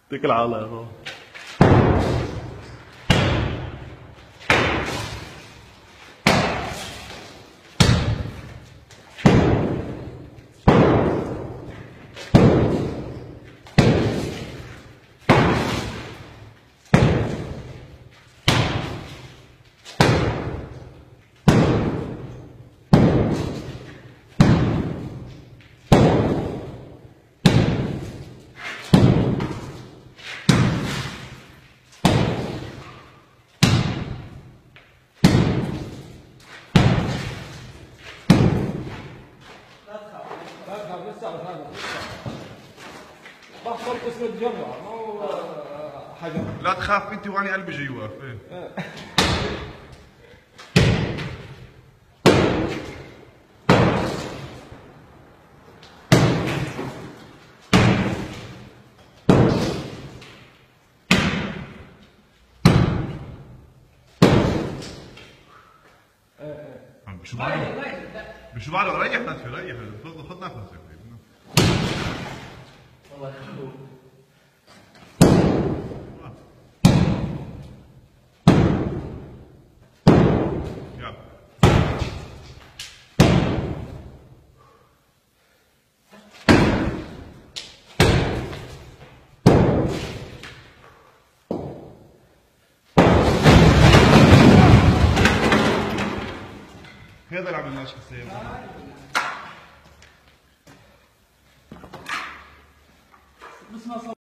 اتكل على الله يا اخوان. بحصل قسم الجمعة ما هو حاجة. لا تخاف انت واني قلبي جوا. بشو بعده؟ بشو بعده؟ ريح نفسي، ريح، خذ نفسك. الله يخلوك. يلا. هذا اللي عملناش حسين. بس ما